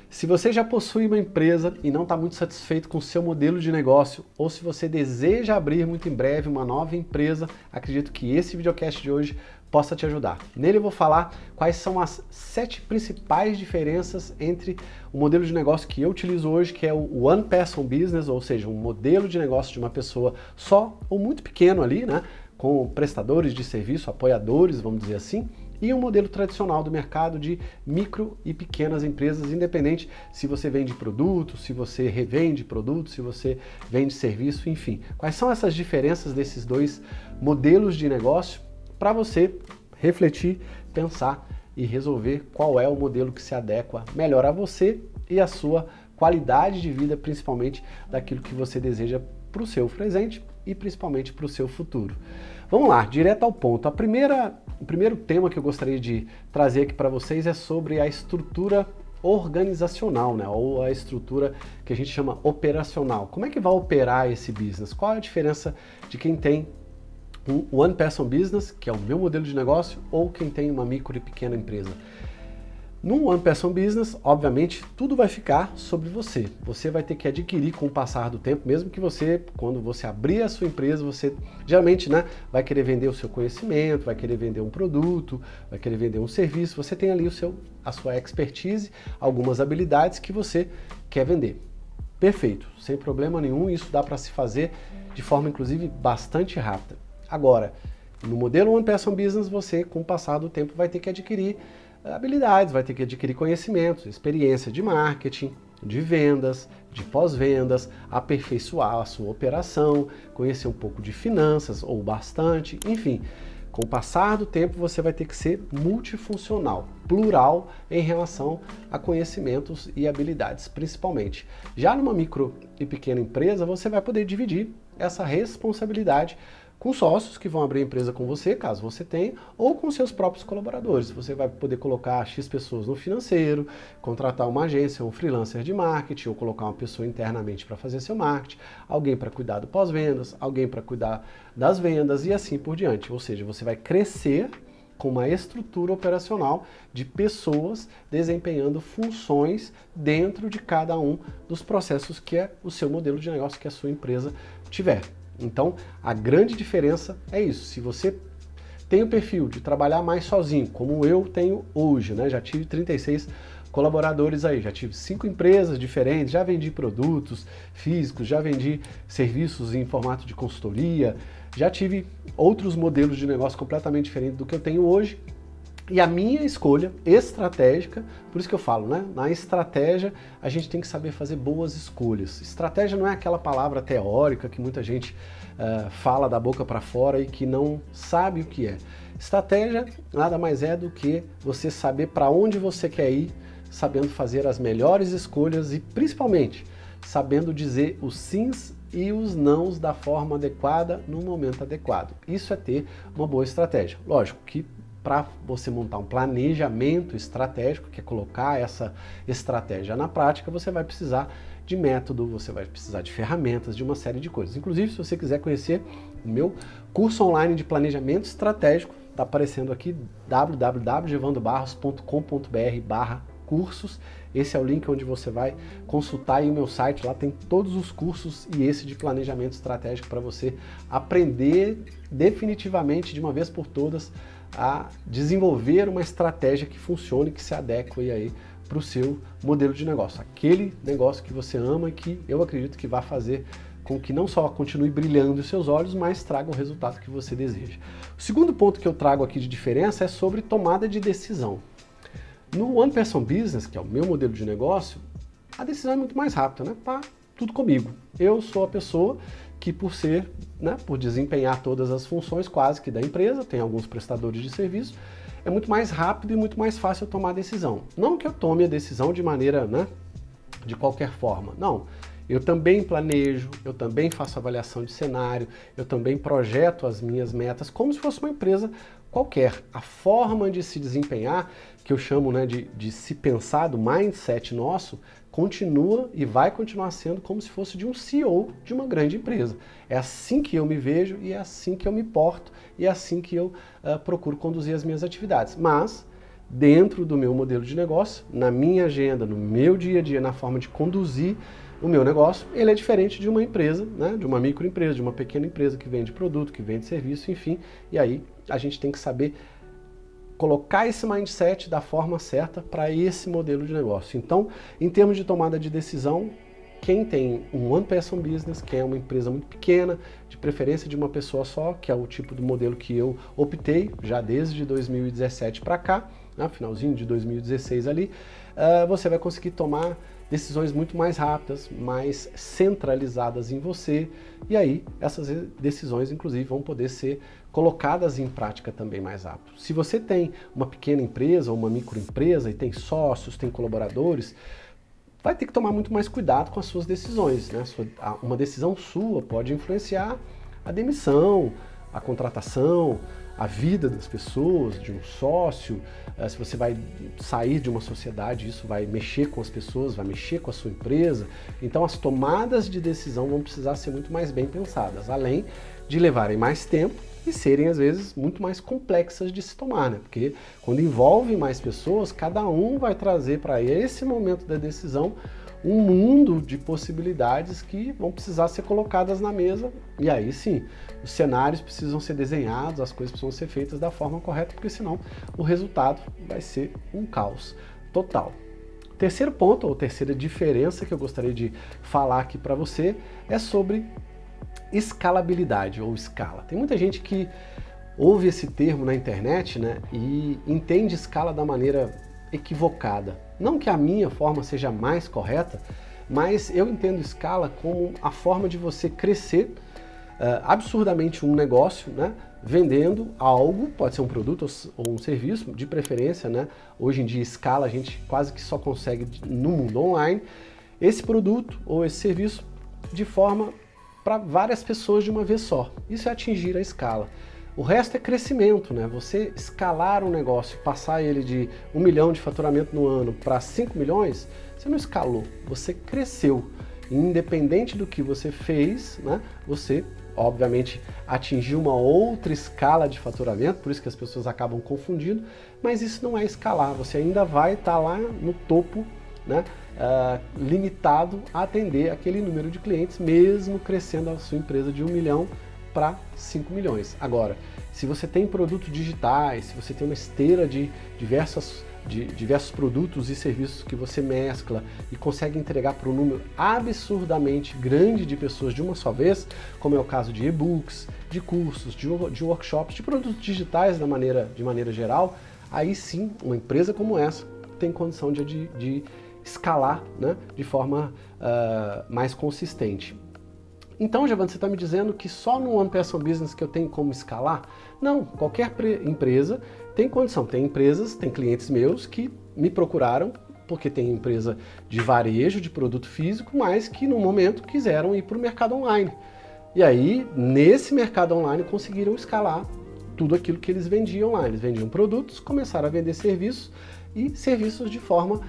Se você já possui uma empresa e não está muito satisfeito com o seu modelo de negócio, ou se você deseja abrir muito em breve uma nova empresa, acredito que esse videocast de hoje possa te ajudar. Nele eu vou falar quais são as 7 principais diferenças entre o modelo de negócio que eu utilizo hoje, que é o One Person Business, ou seja, um modelo de negócio de uma pessoa só ou muito pequeno ali, né, com prestadores de serviço, apoiadores, vamos dizer assim, e um modelo tradicional do mercado de micro e pequenas empresas, independente se você vende produtos, se você revende produtos, se você vende serviço, enfim. Quais são essas diferenças desses dois modelos de negócio para você refletir, pensar e resolver qual é o modelo que se adequa melhor a você e a sua qualidade de vida, principalmente daquilo que você deseja para o seu presente e principalmente para o seu futuro. Vamos lá, direto ao ponto. O primeiro tema que eu gostaria de trazer aqui para vocês é sobre a estrutura organizacional, né? Ou a estrutura que a gente chama operacional. Como é que vai operar esse business? Qual é a diferença de quem tem um One Person Business, que é o meu modelo de negócio, ou quem tem uma micro e pequena empresa? No One Person Business, obviamente, tudo vai ficar sobre você. Você vai ter que adquirir com o passar do tempo, mesmo que você, quando você abrir a sua empresa, você geralmente, né, vai querer vender o seu conhecimento, vai querer vender um produto, vai querer vender um serviço. Você tem ali a sua expertise, algumas habilidades que você quer vender. Perfeito, sem problema nenhum, isso dá para se fazer de forma, inclusive, bastante rápida. Agora, no modelo One Person Business, você, com o passar do tempo, vai ter que adquirir habilidades, vai ter que adquirir conhecimentos, experiência de marketing, de vendas, de pós-vendas, aperfeiçoar a sua operação, conhecer um pouco de finanças ou bastante, enfim. Com o passar do tempo você vai ter que ser multifuncional, plural em relação a conhecimentos e habilidades, principalmente. Já numa micro e pequena empresa você vai poder dividir essa responsabilidade com sócios que vão abrir a empresa com você, caso você tenha, ou com seus próprios colaboradores. Você vai poder colocar X pessoas no financeiro, contratar uma agência, um freelancer de marketing, ou colocar uma pessoa internamente para fazer seu marketing, alguém para cuidar do pós-vendas, alguém para cuidar das vendas e assim por diante. Ou seja, você vai crescer com uma estrutura operacional de pessoas desempenhando funções dentro de cada um dos processos que é o seu modelo de negócio, que a sua empresa tiver. Então, a grande diferença é isso. Se você tem o perfil de trabalhar mais sozinho, como eu tenho hoje, né? Já tive 36 colaboradores aí, já tive 5 empresas diferentes, já vendi produtos físicos, já vendi serviços em formato de consultoria, já tive outros modelos de negócio completamente diferentes do que eu tenho hoje. E a minha escolha estratégica, por isso que eu falo, né? Na estratégia a gente tem que saber fazer boas escolhas. Estratégia não é aquela palavra teórica que muita gente fala da boca para fora e que não sabe o que é. Estratégia nada mais é do que você saber para onde você quer ir, sabendo fazer as melhores escolhas e principalmente sabendo dizer os sims e os nãos da forma adequada no momento adequado. Isso é ter uma boa estratégia. Lógico que para você montar um planejamento estratégico, que é colocar essa estratégia na prática, você vai precisar de método, você vai precisar de ferramentas, de uma série de coisas. Inclusive, se você quiser conhecer o meu curso online de planejamento estratégico, está aparecendo aqui www.gevandobarros.com.br/cursos. Esse é o link onde você vai consultar aí o meu site, lá tem todos os cursos e esse de planejamento estratégico para você aprender definitivamente, de uma vez por todas, a desenvolver uma estratégia que funcione, que se adeque aí para o seu modelo de negócio. Aquele negócio que você ama e que eu acredito que vai fazer com que não só continue brilhando os seus olhos, mas traga o resultado que você deseja. O segundo ponto que eu trago aqui de diferença é sobre tomada de decisão. No One Person Business, que é o meu modelo de negócio, a decisão é muito mais rápida, né? Tá tudo comigo. Eu sou a pessoa que por desempenhar todas as funções quase que da empresa, tem alguns prestadores de serviço, é muito mais rápido e muito mais fácil eu tomar a decisão. Não que eu tome a decisão de maneira, de qualquer forma, não. Eu também planejo, eu também faço avaliação de cenário, eu também projeto as minhas metas como se fosse uma empresa qualquer. A forma de se desempenhar, que eu chamo de se pensar, do mindset nosso, continua e vai continuar sendo como se fosse de um CEO de uma grande empresa. É assim que eu me vejo e é assim que eu me porto e é assim que eu procuro conduzir as minhas atividades. Mas dentro do meu modelo de negócio, na minha agenda, no meu dia a dia, na forma de conduzir o meu negócio, ele é diferente de uma empresa, né, de uma microempresa, de uma pequena empresa que vende produto, que vende serviço, enfim, e aí a gente tem que saber colocar esse mindset da forma certa para esse modelo de negócio. Então, em termos de tomada de decisão, quem tem um one person business, que é uma empresa muito pequena, de preferência de uma pessoa só, que é o tipo do modelo que eu optei já desde 2017 para cá, né, finalzinho de 2016 ali, você vai conseguir tomar decisões muito mais rápidas, mais centralizadas em você, e aí essas decisões, inclusive, vão poder ser colocadas em prática também mais rápido. Se você tem uma pequena empresa ou uma microempresa e tem sócios, tem colaboradores, vai ter que tomar muito mais cuidado com as suas decisões, né? Uma decisão sua pode influenciar a demissão, a contratação, a vida das pessoas, de um sócio. Se você vai sair de uma sociedade, isso vai mexer com as pessoas, vai mexer com a sua empresa. Então as tomadas de decisão vão precisar ser muito mais bem pensadas, além de levarem mais tempo e serem, às vezes, muito mais complexas de se tomar, né? Porque quando envolve mais pessoas, cada um vai trazer para esse momento da decisão um mundo de possibilidades que vão precisar ser colocadas na mesa, e aí sim, os cenários precisam ser desenhados, as coisas precisam ser feitas da forma correta, porque senão o resultado vai ser um caos total. Terceiro ponto, ou terceira diferença que eu gostaria de falar aqui para você, é sobre escalabilidade ou escala. Tem muita gente que ouve esse termo na internet, né, e entende escala da maneira equivocada. Não que a minha forma seja mais correta, mas eu entendo escala como a forma de você crescer absurdamente um negócio, né, vendendo algo, pode ser um produto ou um serviço, de preferência, né? Hoje em dia escala a gente quase que só consegue no mundo online, esse produto ou esse serviço de forma para várias pessoas de uma vez só. Isso é atingir a escala. O resto é crescimento, né? Você escalar um negócio, passar ele de 1 milhão de faturamento no ano para 5 milhões, você não escalou, você cresceu. Independente do que você fez, né? Você, obviamente, atingiu uma outra escala de faturamento, por isso que as pessoas acabam confundindo, mas isso não é escalar, você ainda vai estar lá no topo, né? Limitado a atender aquele número de clientes, mesmo crescendo a sua empresa de 1 milhão para 5 milhões. Agora, se você tem produtos digitais, se você tem uma esteira de diversos produtos e serviços que você mescla e consegue entregar para um número absurdamente grande de pessoas de uma só vez, como é o caso de e-books, de cursos, de workshops, de produtos digitais de maneira geral, aí sim, uma empresa como essa tem condição de escalar, né, de forma mais consistente. Então, Giovanni, você está me dizendo que só no One Person Business que eu tenho como escalar? Não, qualquer empresa tem condição. Tem empresas, tem clientes meus que me procuraram porque tem empresa de varejo, de produto físico, mas que no momento quiseram ir para o mercado online. E aí, nesse mercado online, conseguiram escalar tudo aquilo que eles vendiam lá. Eles vendiam produtos, começaram a vender serviços e serviços de forma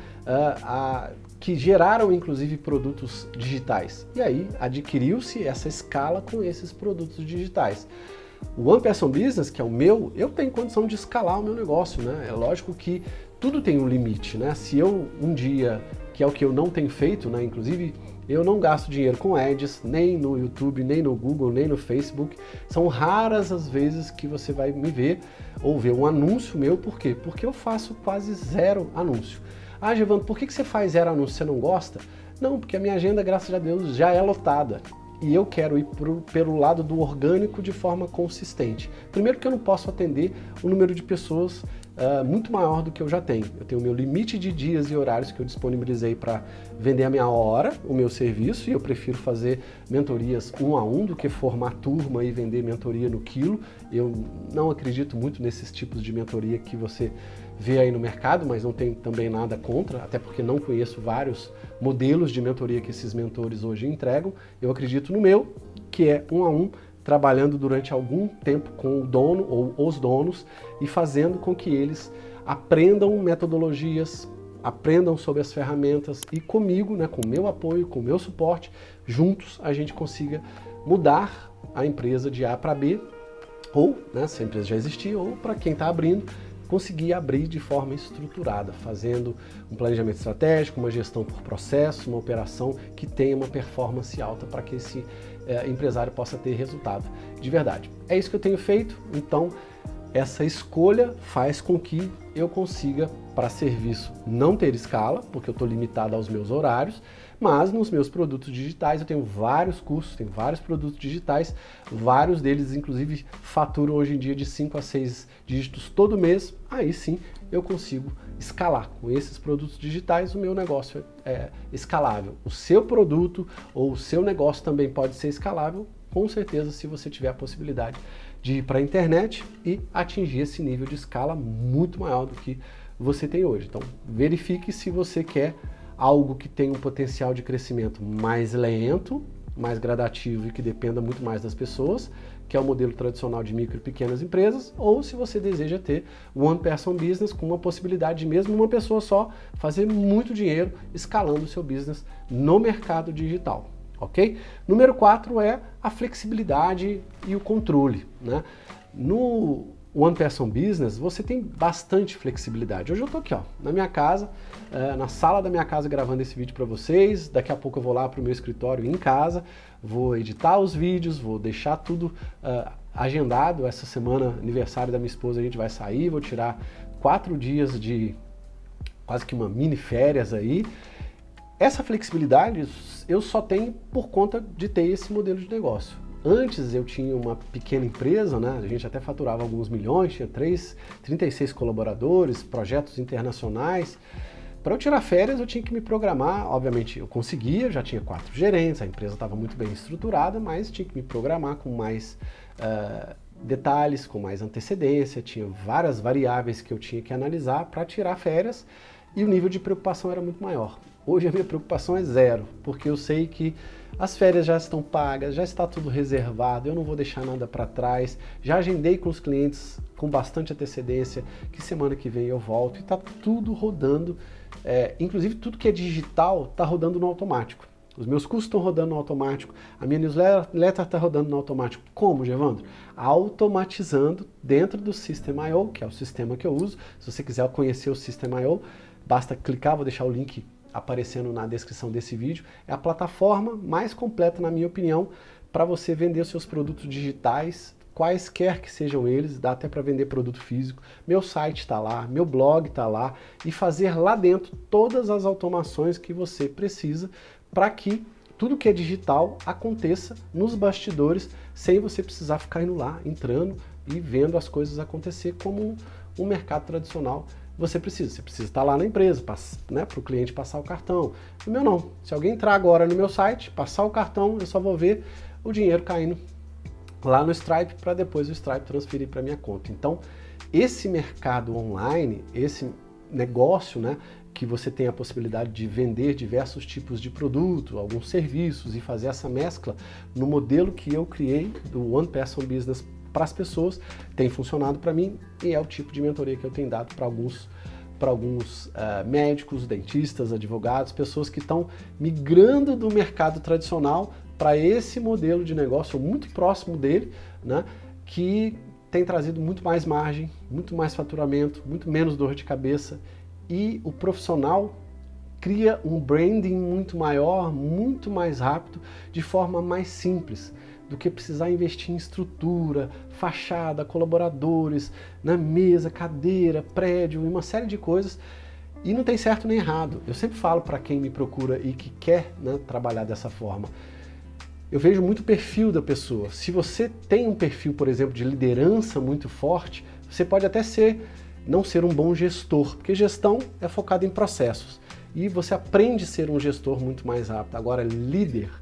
que geraram inclusive produtos digitais. E aí adquiriu-se essa escala com esses produtos digitais. O One Person Business, que é o meu, eu tenho condição de escalar o meu negócio, né? É lógico que tudo tem um limite, né? Se eu um dia, que é o que eu não tenho feito, né? Inclusive eu não gasto dinheiro com ads, nem no YouTube, nem no Google, nem no Facebook. São raras as vezes que você vai me ver ou ver um anúncio meu. Por quê? Porque eu faço quase zero anúncio. Ah, Giovanni, por que você faz zero anúncio? Você não gosta? Não, porque a minha agenda, graças a Deus, já é lotada. E eu quero ir pelo lado do orgânico de forma consistente. Primeiro que eu não posso atender um número de pessoas muito maior do que eu já tenho. Eu tenho o meu limite de dias e horários que eu disponibilizei para vender a minha hora, o meu serviço, e eu prefiro fazer mentorias 1 a 1 do que formar turma e vender mentoria no quilo. Eu não acredito muito nesses tipos de mentoria que você vê aí no mercado, mas não tem também nada contra, até porque não conheço vários modelos de mentoria que esses mentores hoje entregam. Eu acredito no meu, que é 1 a 1, trabalhando durante algum tempo com o dono ou os donos e fazendo com que eles aprendam metodologias, aprendam sobre as ferramentas e comigo, né, com o meu apoio, com o meu suporte, juntos a gente consiga mudar a empresa de A para B, ou, né, se a empresa já existir, ou para quem está abrindo, conseguir abrir de forma estruturada, fazendo um planejamento estratégico, uma gestão por processo, uma operação que tenha uma performance alta para que esse empresário possa ter resultado de verdade. É isso que eu tenho feito, então essa escolha faz com que eu consiga, para serviço, não ter escala, porque eu estou limitado aos meus horários, mas nos meus produtos digitais eu tenho vários cursos, tenho vários produtos digitais, vários deles inclusive faturam hoje em dia de 5 a 6 dígitos todo mês, aí sim eu consigo escalar. Com esses produtos digitais o meu negócio é escalável. O seu produto ou o seu negócio também pode ser escalável, com certeza, se você tiver a possibilidade de ir para a internet e atingir esse nível de escala muito maior do que você tem hoje. Então verifique se você quer algo que tem um potencial de crescimento mais lento, mais gradativo e que dependa muito mais das pessoas, que é o modelo tradicional de micro e pequenas empresas, ou se você deseja ter one person business com uma possibilidade de mesmo uma pessoa só fazer muito dinheiro escalando o seu business no mercado digital, ok? Número 4 é a flexibilidade e o controle, né? No One Person Business, você tem bastante flexibilidade. Hoje eu tô aqui, ó, na minha casa, na sala da minha casa gravando esse vídeo para vocês. Daqui a pouco eu vou lá para o meu escritório em casa, vou editar os vídeos, vou deixar tudo agendado. Essa semana, aniversário da minha esposa, a gente vai sair, vou tirar 4 dias de quase que uma mini férias aí. Essa flexibilidade eu só tenho por conta de ter esse modelo de negócio. Antes eu tinha uma pequena empresa, né? A gente até faturava alguns milhões, tinha 36 colaboradores, projetos internacionais. Para eu tirar férias eu tinha que me programar, obviamente eu conseguia, já tinha 4 gerentes, a empresa estava muito bem estruturada, mas tinha que me programar com mais detalhes, com mais antecedência, tinha várias variáveis que eu tinha que analisar para tirar férias e o nível de preocupação era muito maior. Hoje a minha preocupação é zero, porque eu sei que as férias já estão pagas, já está tudo reservado, eu não vou deixar nada para trás, já agendei com os clientes com bastante antecedência, que semana que vem eu volto e está tudo rodando, inclusive tudo que é digital está rodando no automático. Os meus cursos estão rodando no automático, a minha newsletter está rodando no automático. Como, Gervandro? Automatizando dentro do System.io, que é o sistema que eu uso. Se você quiser conhecer o System.io, basta clicar, vou deixar o link aparecendo na descrição desse vídeo. É a plataforma mais completa, na minha opinião, para você vender os seus produtos digitais, quaisquer que sejam eles, dá até para vender produto físico. Meu site está lá, meu blog está lá, e fazer lá dentro todas as automações que você precisa para que tudo que é digital aconteça nos bastidores, sem você precisar ficar indo lá, entrando e vendo as coisas acontecer como um mercado tradicional. Você precisa estar lá na empresa, né, para o cliente passar o cartão. O meu não. Se alguém entrar agora no meu site, passar o cartão, eu só vou ver o dinheiro caindo lá no Stripe para depois o Stripe transferir para minha conta. Então, esse mercado online, esse negócio, né, que você tem a possibilidade de vender diversos tipos de produto, alguns serviços e fazer essa mescla no modelo que eu criei do One Person Business para as pessoas, tem funcionado para mim e é o tipo de mentoria que eu tenho dado para alguns médicos, dentistas, advogados, pessoas que estão migrando do mercado tradicional para esse modelo de negócio muito próximo dele, né, que tem trazido muito mais margem, muito mais faturamento, muito menos dor de cabeça, e o profissional cria um branding muito maior, muito mais rápido, de forma mais simples do que precisar investir em estrutura, fachada, colaboradores, na mesa, cadeira, prédio e uma série de coisas. E não tem certo nem errado. Eu sempre falo para quem me procura e que quer, né, trabalhar dessa forma. Eu vejo muito o perfil da pessoa. Se você tem um perfil, por exemplo, de liderança muito forte, você pode até não ser um bom gestor, porque gestão é focada em processos. E você aprende a ser um gestor muito mais rápido. Agora, líder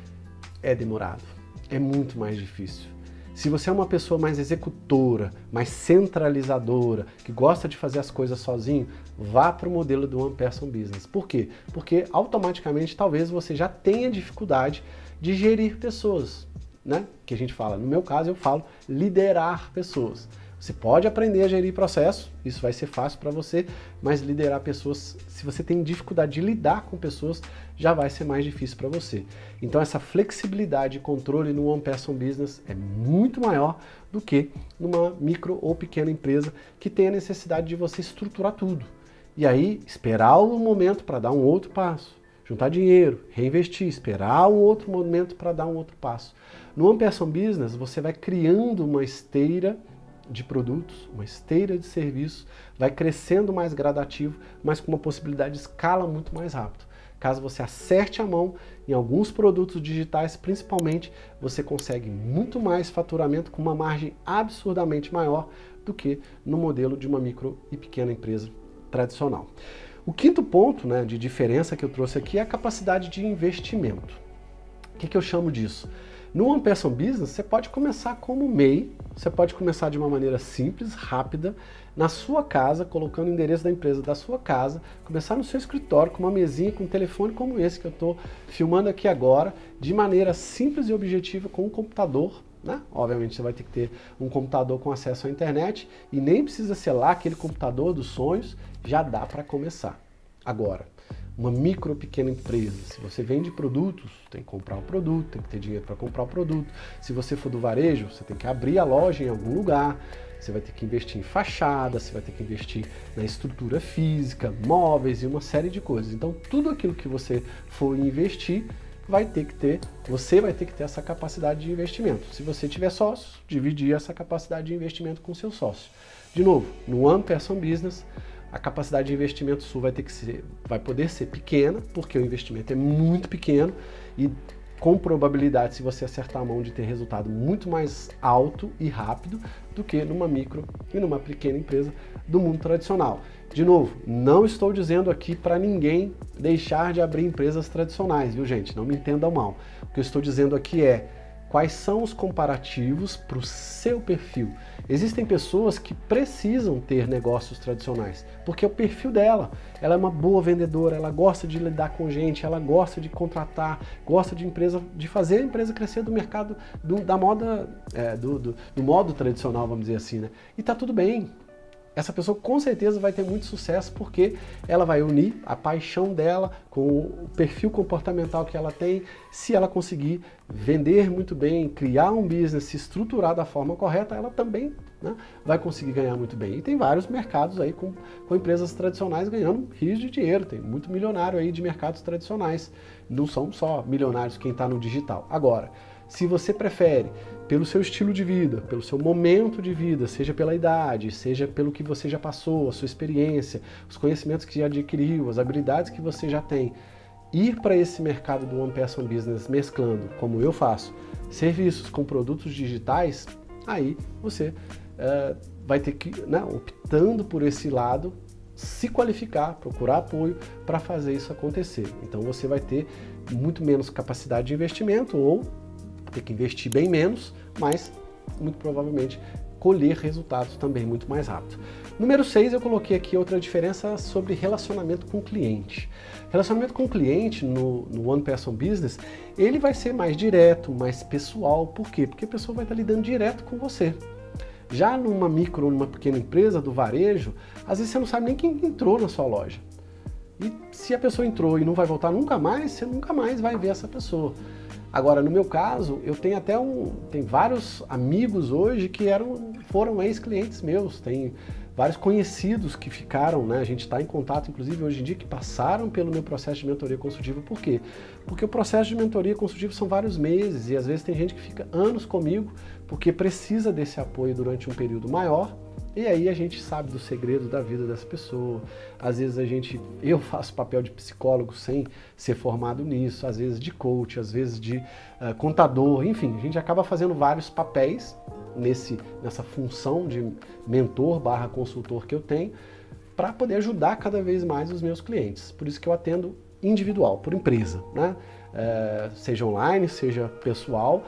é demorado. É muito mais difícil. Se você é uma pessoa mais executora, mais centralizadora, que gosta de fazer as coisas sozinho, vá para o modelo do One Person Business. Por quê? Porque automaticamente talvez você já tenha dificuldade de gerir pessoas, né? Que a gente fala, no meu caso eu falo liderar pessoas. Você pode aprender a gerir processo, isso vai ser fácil para você, mas liderar pessoas, se você tem dificuldade de lidar com pessoas, já vai ser mais difícil para você. Então essa flexibilidade e controle no One Person Business é muito maior do que numa micro ou pequena empresa que tem a necessidade de você estruturar tudo. E aí esperar o momento para dar um outro passo, juntar dinheiro, reinvestir, esperar um outro momento para dar um outro passo. No One Person Business você vai criando uma esteira de produtos, uma esteira de serviços, vai crescendo mais gradativo, mas com uma possibilidade de escala muito mais rápido. Caso você acerte a mão em alguns produtos digitais, principalmente, você consegue muito mais faturamento com uma margem absurdamente maior do que no modelo de uma micro e pequena empresa tradicional. O quinto ponto, né, de diferença que eu trouxe aqui é a capacidade de investimento. O que eu chamo disso? No One Person Business, você pode começar como MEI, você pode começar de uma maneira simples, rápida, na sua casa, colocando o endereço da empresa da sua casa, começar no seu escritório com uma mesinha, com um telefone como esse que eu estou filmando aqui agora, de maneira simples e objetiva com um computador, né? Obviamente você vai ter que ter um computador com acesso à internet e nem precisa ser lá aquele computador dos sonhos, já dá para começar. Agora, uma micro ou pequena empresa, se você vende produtos, tem que comprar o produto, tem que ter dinheiro para comprar o produto. Se você for do varejo, você tem que abrir a loja em algum lugar, você vai ter que investir em fachada, você vai ter que investir na estrutura física, móveis e uma série de coisas. Então, tudo aquilo que você for investir, você vai ter que ter essa capacidade de investimento. Se você tiver sócio, dividir essa capacidade de investimento com seu sócio. De novo, no One Person Business, a capacidade de investimento sua vai poder ser pequena, porque o investimento é muito pequeno e com probabilidade, se você acertar a mão, de ter resultado muito mais alto e rápido do que numa micro e numa pequena empresa do mundo tradicional. De novo, não estou dizendo aqui para ninguém deixar de abrir empresas tradicionais, viu gente? Não me entendam mal. O que eu estou dizendo aqui é quais são os comparativos para o seu perfil. Existem pessoas que precisam ter negócios tradicionais, porque é o perfil dela. Ela é uma boa vendedora, ela gosta de lidar com gente, ela gosta de contratar, gosta de fazer a empresa crescer do mercado da moda, do modo tradicional, vamos dizer assim, né? E tá tudo bem. Essa pessoa com certeza vai ter muito sucesso porque ela vai unir a paixão dela com o perfil comportamental que ela tem. Se ela conseguir vender muito bem, criar um business, se estruturar da forma correta, ela também, né, vai conseguir ganhar muito bem. E tem vários mercados aí com empresas tradicionais ganhando rios de dinheiro. Tem muito milionário aí de mercados tradicionais. Não são só milionários quem está no digital. Agora, se você prefere, pelo seu estilo de vida, pelo seu momento de vida, seja pela idade, seja pelo que você já passou, a sua experiência, os conhecimentos que já adquiriu, as habilidades que você já tem, ir para esse mercado do One Person Business mesclando, como eu faço, serviços com produtos digitais, aí você vai ter que, né, optando por esse lado, se qualificar, procurar apoio para fazer isso acontecer. Então você vai ter muito menos capacidade de investimento ou ter que investir bem menos, mas muito provavelmente colher resultados também muito mais rápido. Número 6, eu coloquei aqui outra diferença sobre relacionamento com o cliente. Relacionamento com o cliente no One Person Business, ele vai ser mais direto, mais pessoal. Por quê? Porque a pessoa vai estar lidando direto com você. Já numa micro ou numa pequena empresa do varejo, às vezes você não sabe nem quem entrou na sua loja. E se a pessoa entrou e não vai voltar nunca mais, você nunca mais vai ver essa pessoa. Agora, no meu caso, eu tenho tem vários amigos hoje que foram ex-clientes meus, tem vários conhecidos que ficaram, né? A gente está em contato, inclusive, hoje em dia, que passaram pelo meu processo de mentoria consultiva. Por quê? Porque o processo de mentoria consultiva são vários meses e às vezes tem gente que fica anos comigo porque precisa desse apoio durante um período maior. E aí a gente sabe do segredo da vida dessa pessoa. Às vezes eu faço papel de psicólogo sem ser formado nisso, às vezes de coach, às vezes de contador, enfim, a gente acaba fazendo vários papéis nessa função de mentor / consultor que eu tenho para poder ajudar cada vez mais os meus clientes. Por isso que eu atendo individual, por empresa, né? Seja online, seja pessoal.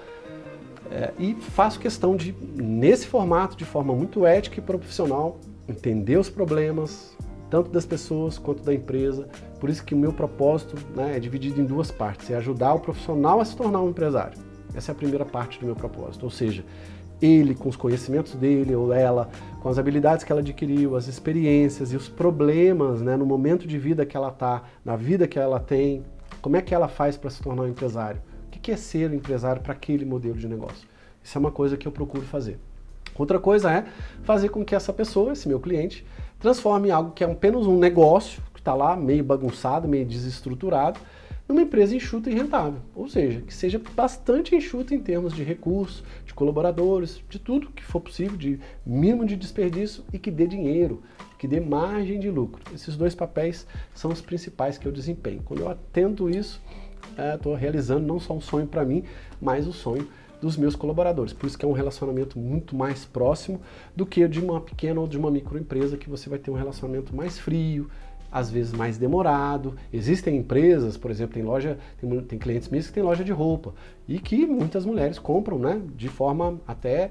E faço questão de, nesse formato, de forma muito ética e profissional, entender os problemas, tanto das pessoas quanto da empresa. Por isso que o meu propósito, né, é dividido em duas partes, é ajudar o profissional a se tornar um empresário. Essa é a primeira parte do meu propósito, ou seja, ele, com os conhecimentos dele ou ela, com as habilidades que ela adquiriu, as experiências e os problemas, né, no momento de vida que ela está, na vida que ela tem, como é que ela faz para se tornar um empresário? O que é ser um empresário para aquele modelo de negócio? Isso é uma coisa que eu procuro fazer. Outra coisa é fazer com que essa pessoa, esse meu cliente, transforme algo que é apenas um negócio, que está lá meio bagunçado, meio desestruturado, numa empresa enxuta e rentável. Ou seja, que seja bastante enxuta em termos de recursos, de colaboradores, de tudo que for possível, de mínimo de desperdício e que dê dinheiro, que dê margem de lucro. Esses dois papéis são os principais que eu desempenho. Quando eu atento isso, estou realizando não só um sonho para mim, mas o sonho dos meus colaboradores. Por isso que é um relacionamento muito mais próximo do que de uma pequena ou de uma microempresa, que você vai ter um relacionamento mais frio, às vezes mais demorado. Existem empresas, por exemplo, tem clientes meus que têm loja de roupa e que muitas mulheres compram, né, de forma até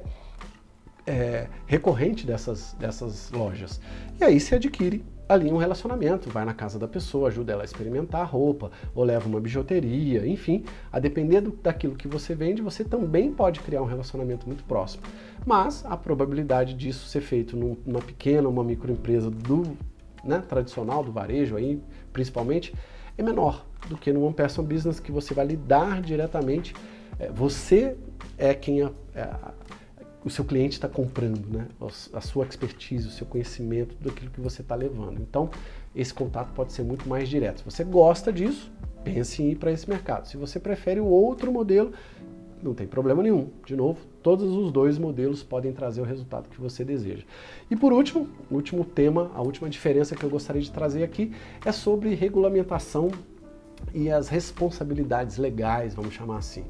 recorrente dessas lojas. E aí se adquire ali um relacionamento, vai na casa da pessoa, ajuda ela a experimentar a roupa, ou leva uma bijuteria, enfim, a depender daquilo que você vende, você também pode criar um relacionamento muito próximo. Mas a probabilidade disso ser feito numa pequena, uma microempresa tradicional, do varejo aí, principalmente, é menor do que no One Person Business, que você vai lidar diretamente, você é quem o seu cliente está comprando, né? A sua expertise, o seu conhecimento daquilo que você está levando. Então, esse contato pode ser muito mais direto. Se você gosta disso, pense em ir para esse mercado. Se você prefere o outro modelo, não tem problema nenhum. De novo, todos os dois modelos podem trazer o resultado que você deseja. E por último, o último tema, a última diferença que eu gostaria de trazer aqui é sobre regulamentação e as responsabilidades legais, vamos chamar assim.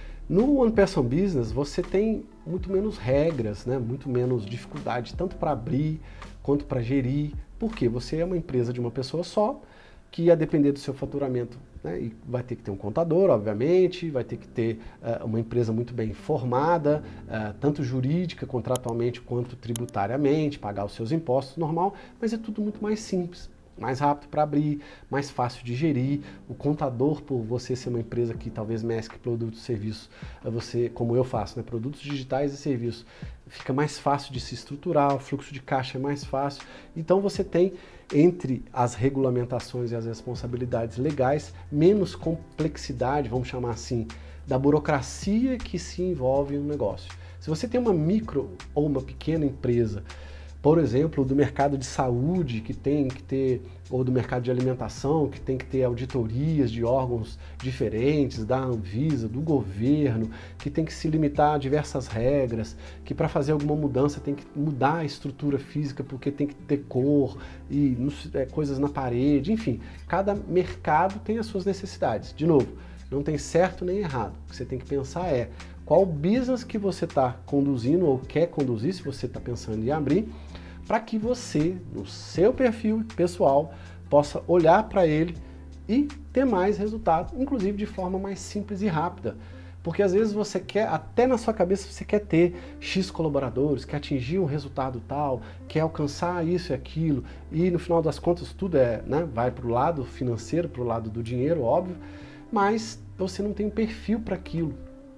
No One Person Business, você tem muito menos regras, né? Muito menos dificuldade, tanto para abrir quanto para gerir, porque você é uma empresa de uma pessoa só, que a depender do seu faturamento, né, e vai ter que ter um contador, obviamente, vai ter que ter uma empresa muito bem formada, tanto jurídica, contratualmente, quanto tributariamente, pagar os seus impostos, normal, mas é tudo muito mais simples. Mais rápido para abrir, mais fácil de gerir. O contador, por você ser uma empresa que talvez mescle produtos e serviços, você, como eu faço, né, produtos digitais e serviços, fica mais fácil de se estruturar, o fluxo de caixa é mais fácil. Então você tem, entre as regulamentações e as responsabilidades legais, menos complexidade, vamos chamar assim, da burocracia que se envolve no negócio. Se você tem uma micro ou uma pequena empresa, por exemplo, do mercado de saúde, que tem que ter, ou do mercado de alimentação, que tem que ter auditorias de órgãos diferentes, da Anvisa, do governo, que tem que se limitar a diversas regras, que para fazer alguma mudança tem que mudar a estrutura física porque tem que ter cor e coisas na parede, enfim. Cada mercado tem as suas necessidades. De novo, não tem certo nem errado. O que você tem que pensar é qual business que você está conduzindo ou quer conduzir, se você está pensando em abrir, para que você, no seu perfil pessoal, possa olhar para ele e ter mais resultado, inclusive de forma mais simples e rápida. Porque às vezes você quer, até na sua cabeça você quer ter X colaboradores, quer atingir um resultado tal, quer alcançar isso e aquilo, e no final das contas tudo vai para o lado financeiro, para o lado do dinheiro, óbvio, mas você não tem um perfil para aquilo.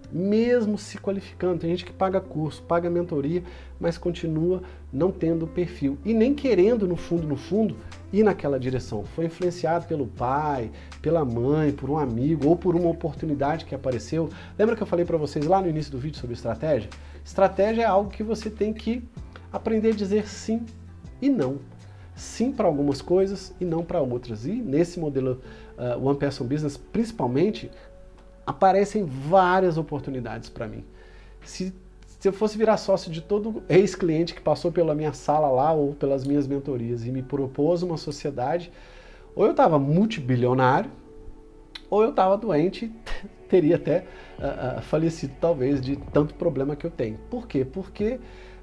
Mesmo se qualificando, tem gente que paga curso, paga mentoria, mas continua não tendo perfil e nem querendo no fundo, ir naquela direção. Foi influenciado pelo pai, pela mãe, por um amigo ou por uma oportunidade que apareceu. Lembra que eu falei para vocês lá no início do vídeo sobre estratégia? Estratégia é algo que você tem que aprender a dizer sim e não. Sim para algumas coisas e não para outras. E nesse modelo One Person Business, principalmente, aparecem várias oportunidades para mim. Se eu fosse virar sócio de todo ex-cliente que passou pela minha sala lá ou pelas minhas mentorias e me propôs uma sociedade, ou eu estava multibilionário, ou eu estava doente, teria até falecido talvez de tanto problema que eu tenho. Por quê? Porque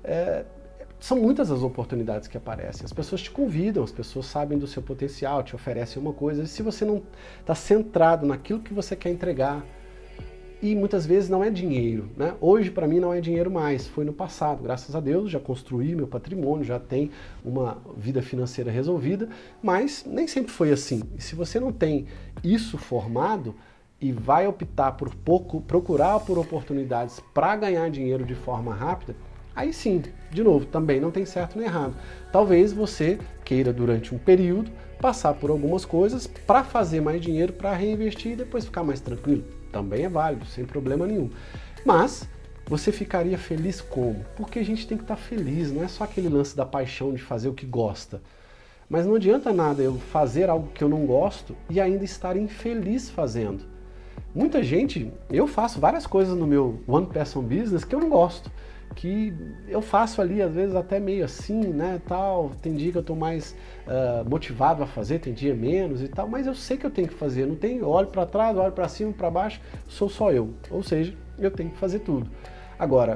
são muitas as oportunidades que aparecem. As pessoas te convidam, as pessoas sabem do seu potencial, te oferecem uma coisa. E se você não está centrado naquilo que você quer entregar, e muitas vezes não é dinheiro, né? Hoje para mim não é dinheiro mais, foi no passado. Graças a Deus já construí meu patrimônio, já tenho uma vida financeira resolvida, mas nem sempre foi assim. E se você não tem isso formado, e vai optar por procurar por oportunidades para ganhar dinheiro de forma rápida, aí sim, de novo, também não tem certo nem errado. Talvez você queira, durante um período, passar por algumas coisas para fazer mais dinheiro, para reinvestir e depois ficar mais tranquilo. Também é válido, sem problema nenhum. Mas você ficaria feliz como? Porque a gente tem que estar feliz, não é só aquele lance da paixão de fazer o que gosta. Mas não adianta nada eu fazer algo que eu não gosto e ainda estar infeliz fazendo. Muita gente, eu faço várias coisas no meu One Person Business que eu não gosto, que eu faço ali às vezes até meio assim, né, tal, tem dia que eu tô mais motivado a fazer, tem dia menos e tal, mas eu sei que eu tenho que fazer, não tenho, eu olho para trás, olho para cima, para baixo, sou só eu, ou seja, eu tenho que fazer tudo. Agora,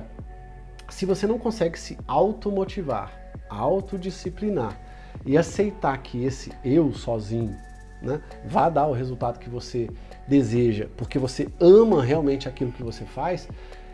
se você não consegue se automotivar, autodisciplinar e aceitar que esse eu sozinho, né, vá dar o resultado que você deseja, porque você ama realmente aquilo que você faz,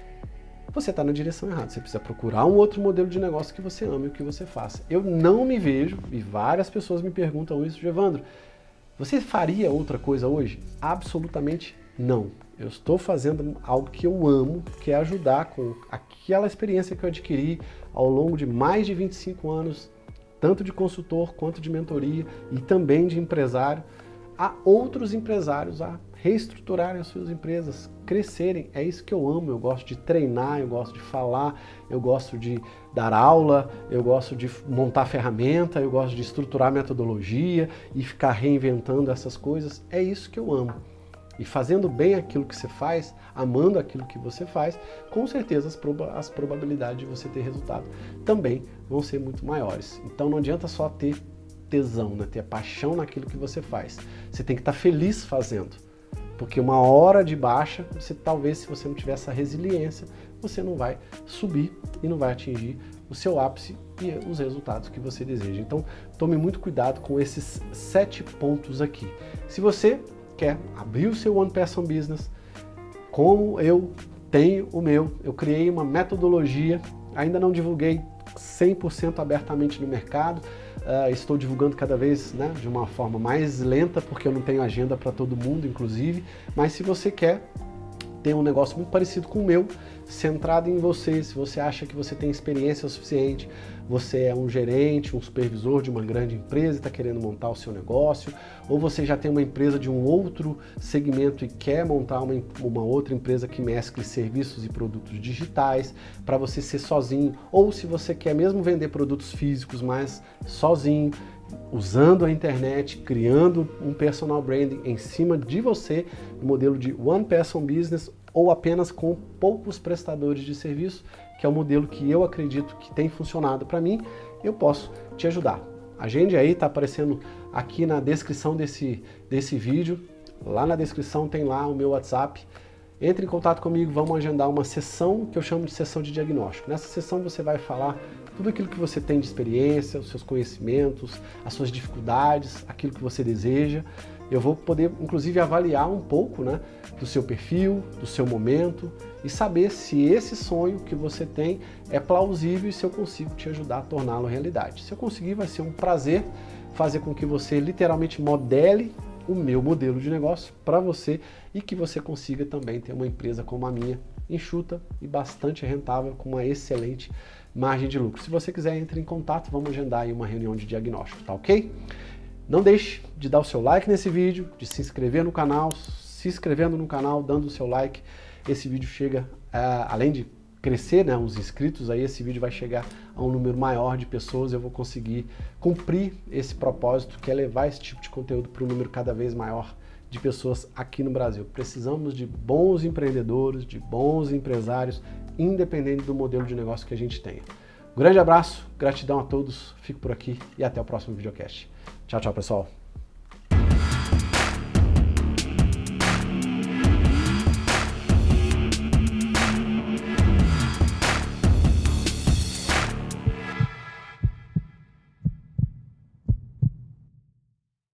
você está na direção errada. Você precisa procurar um outro modelo de negócio que você ame o que você faça. Eu não me vejo, e várias pessoas me perguntam isso, Evandro, você faria outra coisa hoje? Absolutamente não. Eu estou fazendo algo que eu amo, que é ajudar com aquela experiência que eu adquiri ao longo de mais de 25 anos, tanto de consultor quanto de mentoria e também de empresário, a outros empresários a reestruturarem as suas empresas, crescerem. É isso que eu amo, eu gosto de treinar, eu gosto de falar, eu gosto de dar aula, eu gosto de montar ferramenta, eu gosto de estruturar metodologia e ficar reinventando essas coisas. É isso que eu amo. E fazendo bem aquilo que você faz, amando aquilo que você faz, com certeza as probabilidades de você ter resultado também vão ser muito maiores. Então não adianta só ter tesão, né? Ter paixão naquilo que você faz. Você tem que estar feliz fazendo. Porque uma hora de baixa, talvez se você não tiver essa resiliência, você não vai subir e não vai atingir o seu ápice e os resultados que você deseja. Então tome muito cuidado com esses 7 pontos aqui. Se você quer abrir o seu One Person Business, como eu tenho o meu, eu criei uma metodologia, ainda não divulguei 100% abertamente no mercado, estou divulgando cada vez, né, de uma forma mais lenta, porque eu não tenho agenda para todo mundo, inclusive, mas se você quer ter um negócio muito parecido com o meu, centrado em você, se você acha que você tem experiência o suficiente, você é um gerente, um supervisor de uma grande empresa e está querendo montar o seu negócio, ou você já tem uma empresa de um outro segmento e quer montar uma outra empresa que mescle serviços e produtos digitais para você ser sozinho, ou se você quer mesmo vender produtos físicos, mas sozinho, usando a internet, criando um personal branding em cima de você, no modelo de One Person Business, ou apenas com poucos prestadores de serviço, que é o modelo que eu acredito que tem funcionado para mim, eu posso te ajudar. Agende aí, tá aparecendo aqui na descrição desse vídeo, lá na descrição tem lá o meu WhatsApp. Entre em contato comigo, vamos agendar uma sessão que eu chamo de sessão de diagnóstico. Nessa sessão você vai falar tudo aquilo que você tem de experiência, os seus conhecimentos, as suas dificuldades, aquilo que você deseja. Eu vou poder, inclusive, avaliar um pouco, né, do seu perfil, do seu momento e saber se esse sonho que você tem é plausível e se eu consigo te ajudar a torná-lo realidade. Se eu conseguir, vai ser um prazer fazer com que você literalmente modele o meu modelo de negócio para você e que você consiga também ter uma empresa como a minha, enxuta e bastante rentável, com uma excelente margem de lucro. Se você quiser, entre em contato, vamos agendar aí uma reunião de diagnóstico, tá ok? Não deixe de dar o seu like nesse vídeo, de se inscrever no canal, se inscrevendo no canal, dando o seu like. Esse vídeo chega, além de crescer, né, os inscritos, aí esse vídeo vai chegar a um número maior de pessoas, eu vou conseguir cumprir esse propósito, que é levar esse tipo de conteúdo para um número cada vez maior de pessoas aqui no Brasil. Precisamos de bons empreendedores, de bons empresários, independente do modelo de negócio que a gente tenha. Um grande abraço, gratidão a todos, fico por aqui e até o próximo videocast. Tchau, tchau, pessoal.